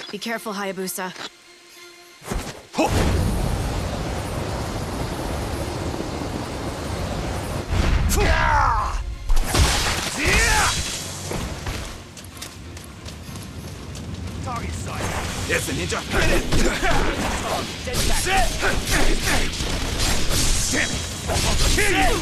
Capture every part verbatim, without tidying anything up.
Be careful, Hayabusa. Target sight. There's the ninja. Get it! Dead back. Damn it! I'll kill you!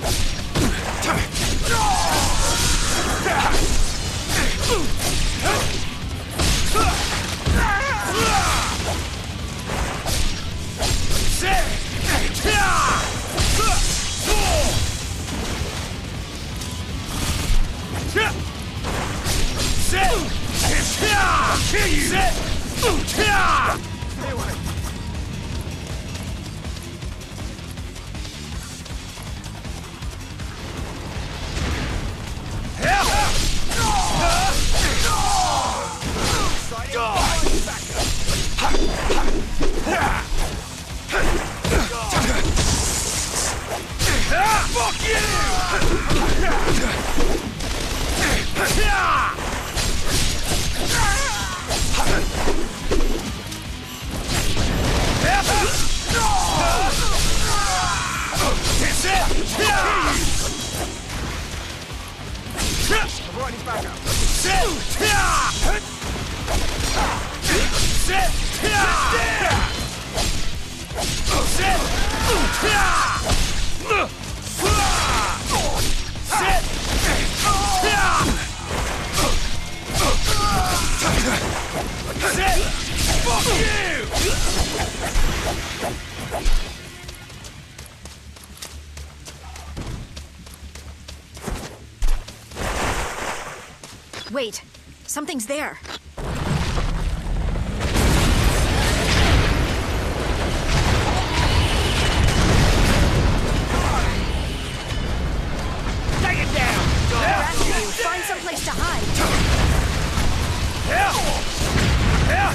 Kill you! Stay away! Fuck you! I'm riding back up. Sit! Sit! Sit! Fuck you! Wait, something's there. Take it down! They're after you. Find someplace to hide. Yeah! Yeah!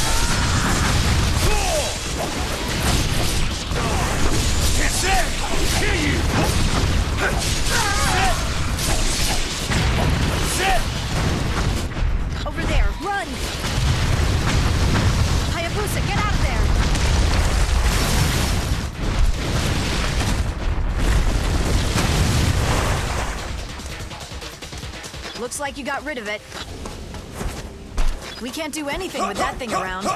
That's it! Kill you! Sit! Sit! Over there, run! Hayabusa, get out of there! Looks like you got rid of it. We can't do anything with that thing around.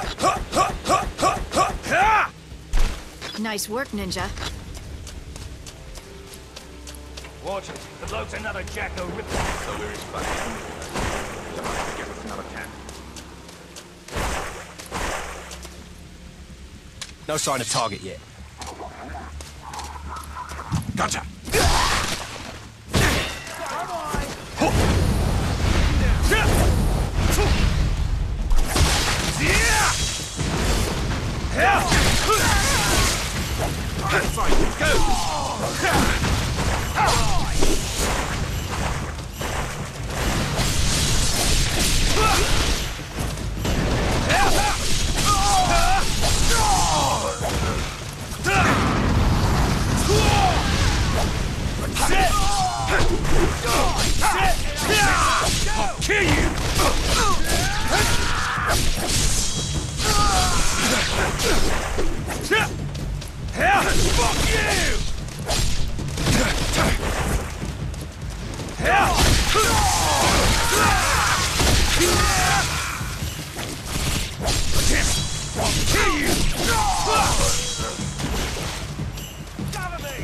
Nice work, Ninja. Watch it. The bloke's another Jacko rip. So where is fucking? Come on, give us another can. No sign of target yet. Gotcha! I'll kill you! Fuck you! I'll kill you! Cover me!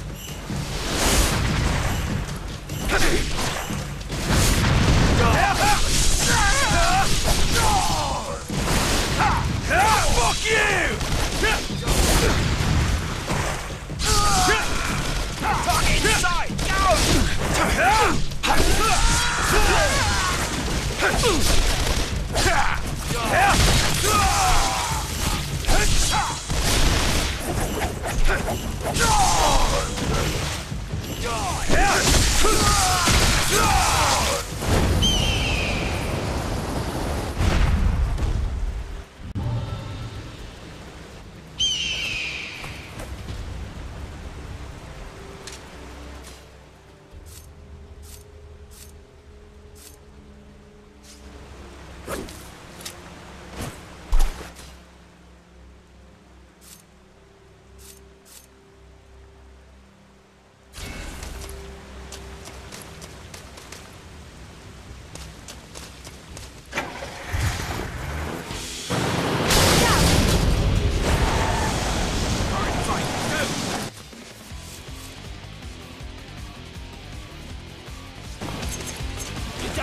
Fuck you! Fuck inside! Go!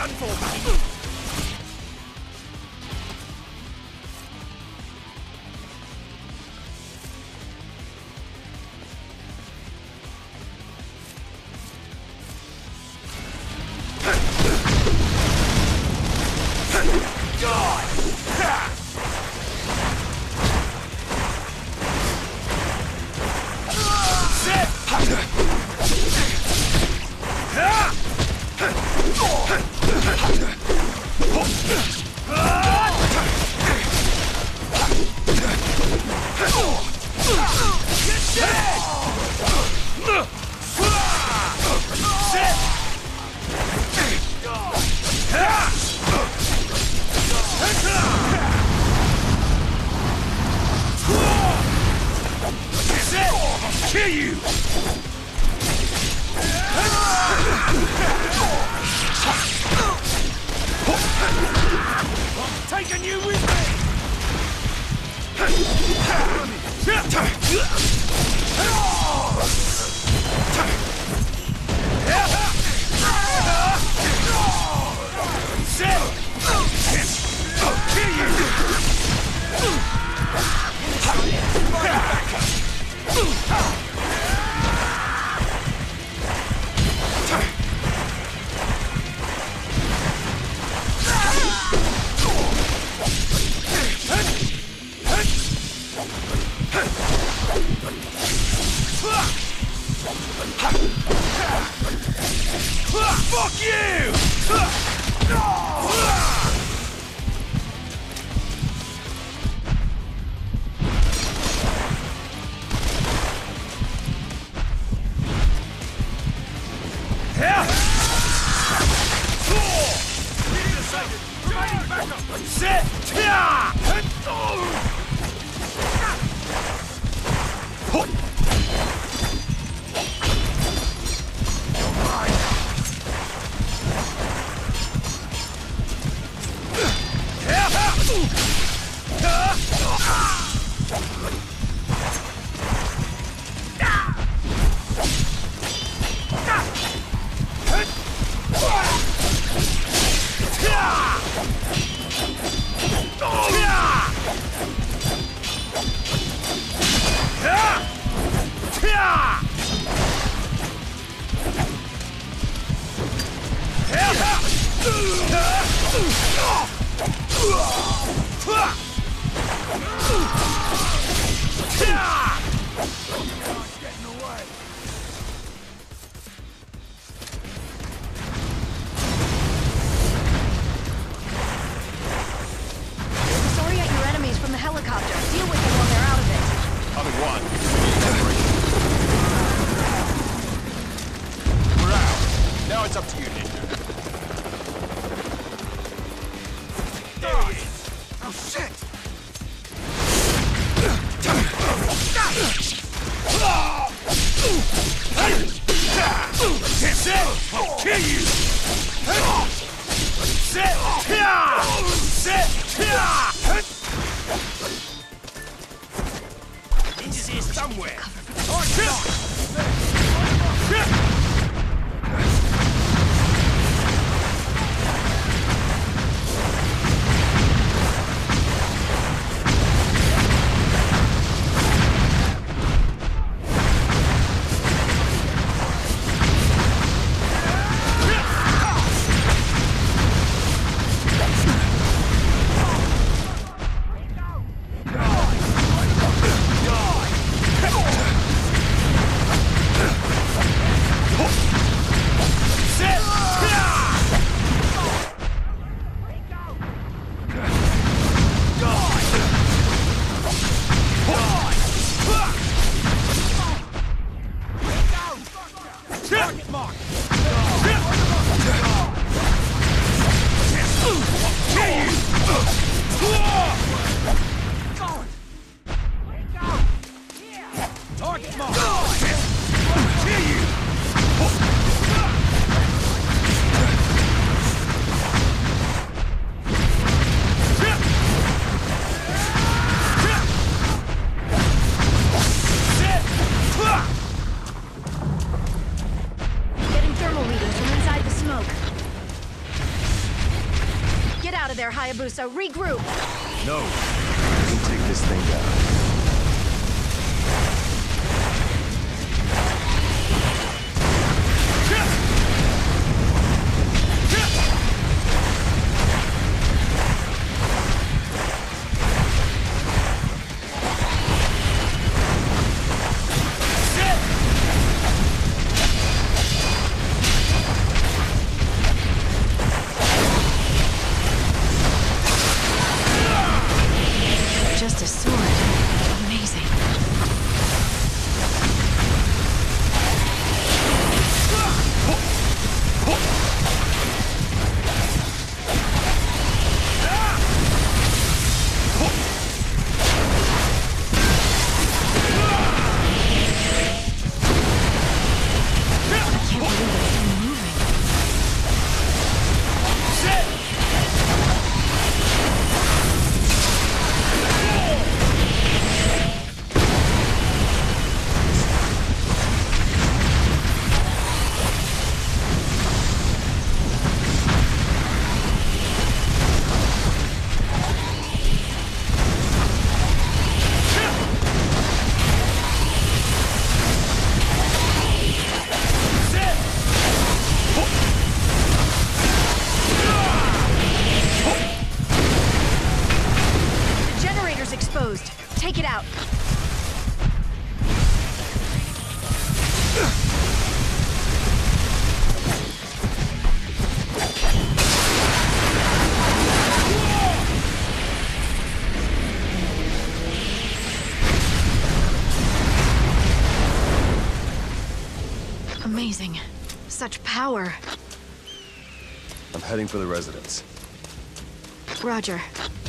done for, mate. Kill you! I'm taking you with me! Fuck you! Sit! Sorry at your enemies from the helicopter. Deal with them while they're out of it. Coming one. We're out. Now it's up to you, Ninja. There he is. Oh, shit! That's it! I'll kill you! Sit! Sit! Ninja's here somewhere! Target mark! Kill you! Getting thermal readings from inside the smoke. Hayabusa. Regroup. No. You can take this thing down. Just a sword. Amazing. I can't believe it's still moving. Exposed. Take it out. Amazing. Such power. I'm heading for the residence. Roger.